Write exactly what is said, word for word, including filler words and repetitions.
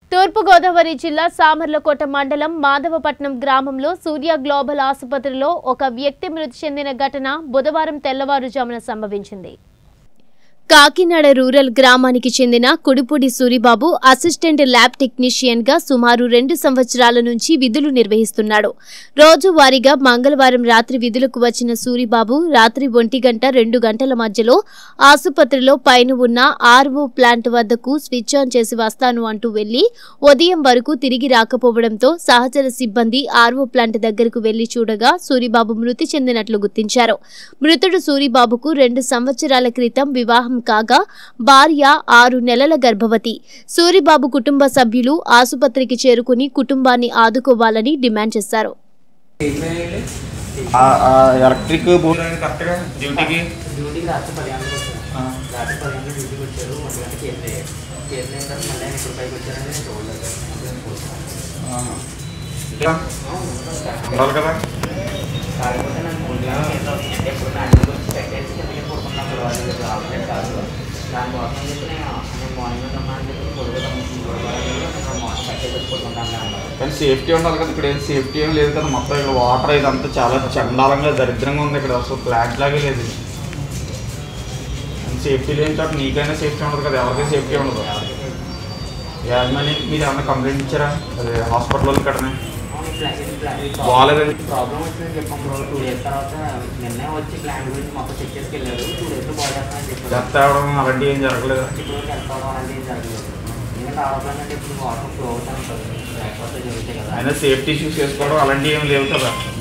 తూర్పు గోదావరి జిల్లా సామర్లకోట మండలం మాధవపట్నం గ్రామంలో సూర్య గ్లోబల్ ఆసుపత్రిలో ఒక వ్యక్తి మృతి చెందిన ఘటన బుధవారం తెల్లవారుజామున సంభవించింది. కాకినాడ రూరల్ గ్రామానికి చెందిన Kudipudi Suribabu assistant lab technician గా సుమారు రెండు సంవత్సరాల నుంచి విధులు నిర్వహిస్తున్నాడు. రోజువారీగా మంగళవారం రాత్రి విధులకు వచ్చిన సూరిబాబు రాత్రి ఒంటి గంట రెండు గంటల మధ్యలో ఆసుపత్రిలో పైన ఉన్న ఆర్వో ప్లాంట్ వద్దకు స్విచ్ ఆన్ చేసి వస్తాను అంటూ వెళ్లి ఉదయం వరకు తిరిగి రాకపోవడంతో సహచర సిబ్బంది ఆర్వో ప్లాంట్ దగ్గరకు వెళ్లి చూడగా సూరిబాబు మృతి చెందినట్లు గుర్తించారు. మృతుడు సూరిబాబుకు రెండు సంవత్సరాల క్రితం వివాహం కాగా భార్య ఆరు నెలల గర్భవతి. సూరిబాబు కుటుంబ సభ్యులు ఆసుపత్రికి చేరుకుని కుటుంబాన్ని ఆదుకోవాలని డిమాండ్ చేశారు. కానీ సేఫ్టీ ఉండాలి కదా. ఇక్కడ ఏం సేఫ్టీ ఏం లేదు కదా. మొత్తం ఇక్కడ వాటర్ ఇదంతా చాలా చండాలంగా దరిద్రంగా ఉంది. ఇక్కడ అసలు ప్లాంట్ లాగే లేదు. సేఫ్టీ లేని చోట నీకైనా సేఫ్టీ ఉండదు కదా, ఎవరికైనా సేఫ్టీ ఉండదు. యాజమాన్య మీరు ఏమన్నా కంప్లైంట్ ఇచ్చారా? అదే హాస్పిటల్ వాళ్ళు కట్టనే బాగాలేదు ప్రాబ్లం వచ్చిందని చెప్పాం. టూ డేస్ తర్వాత నిన్నే వచ్చి ప్లాంట్ గురించి మొత్తం చెక్ చేసుకెళ్ళారు. టూ డేస్లో బాగా చేస్తానని చెప్పారు. డెత్ అవ్వడం అలాంటివి ఏం జరగలేదు. ఇప్పుడు డెత్ అవ్వడం అలాంటివి ఏం జరగలేదు. ఎందుకంటే ఆరోపణ అంటే ఇప్పుడు వాటర్ ఫ్లో అవుతాను ఉంటుంది, లేకపోతే జరుగుతాయి కదా. అయినా సేఫ్టీ ఇష్యూస్ చేసుకోవడం అలాంటివి ఏం లేవు కదా.